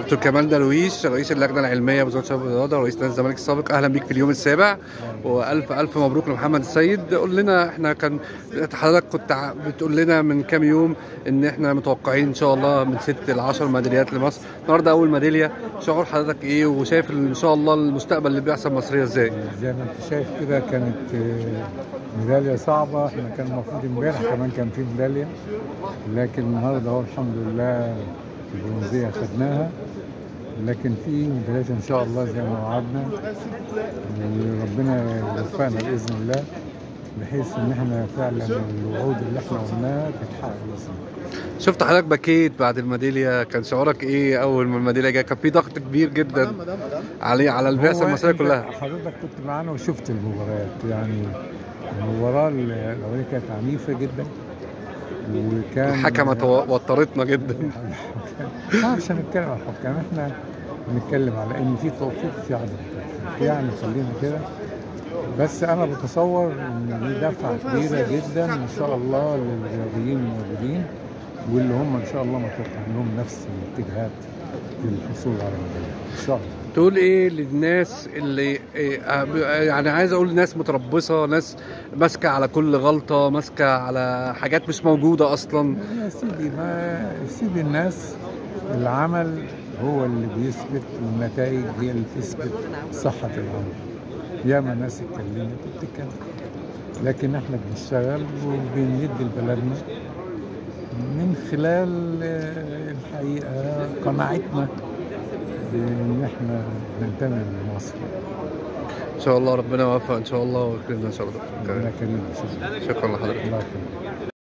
دكتور كمال درويش، رئيس اللجنه العلميه بوزاره الشباب والرياضه ورئيس نادي الزمالك السابق، اهلا بيك في اليوم السابع والف الف مبروك لمحمد السيد. قول لنا، احنا كان حضرتك كنت بتقول لنا من كام يوم ان احنا متوقعين ان شاء الله من 6 ل 10 ميداليات لمصر، النهارده اول ميداليه، شعور حضرتك ايه وشايف ان شاء الله المستقبل اللي بيحصل مصريه ازاي؟ زي ما انت شايف كده كانت ميداليه صعبه. احنا كان المفروض امبارح كمان كان في ميداليه، لكن النهارده اهو الحمد لله البرونزيه خدناها، لكن في ميداليات ان شاء الله زي ما وعدنا، وربنا يوفقنا باذن الله بحيث ان احنا فعلا الوعود اللي احنا قلناها تتحقق باذن الله. شفت حضرتك بكيت بعد الميداليه، كان شعورك ايه اول ما الميداليه جايه؟ كان في ضغط كبير جدا على البعثه المصريه كلها. حضرتك كنت معانا وشفت المباريات، يعني المباراه الاولانيه كانت عنيفه جدا، وكان الحكمه وترتنا جدا. عشان نتكلم على الحكام احنا بنتكلم على ان في توفيق في عدم التوفيق، يعني خلينا كده. بس انا بتصور ان دي دفعه كبيره جدا ان شاء الله للرياضيين الموجودين، واللي هم ان شاء الله متوقع لهم نفس الاتجاهات في الحصول على الميداليات ان شاء الله. تقول ايه للناس اللي يعني عايز اقول ناس متربصه، ناس ماسكه على كل غلطه، ماسكه على حاجات مش موجوده اصلا؟ يا سيدي ما سيدي الناس، العمل هو اللي بيثبت والنتائج هي اللي تثبت صحه العمل. ياما ناس اتكلمت وبتتكلم، لكن احنا بنشتغل وبنمد لبلدنا من خلال الحقيقه قناعتنا ان احنا ننتمي لمصر. ان شاء الله ربنا يوفق ان شاء الله ويكرمنا ان شاء الله. ربنا كريم. شكرا لحضرتك. الله يخليك.